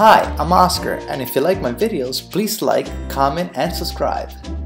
Hi, I'm Oscar, and if you like my videos, please like, comment, and subscribe.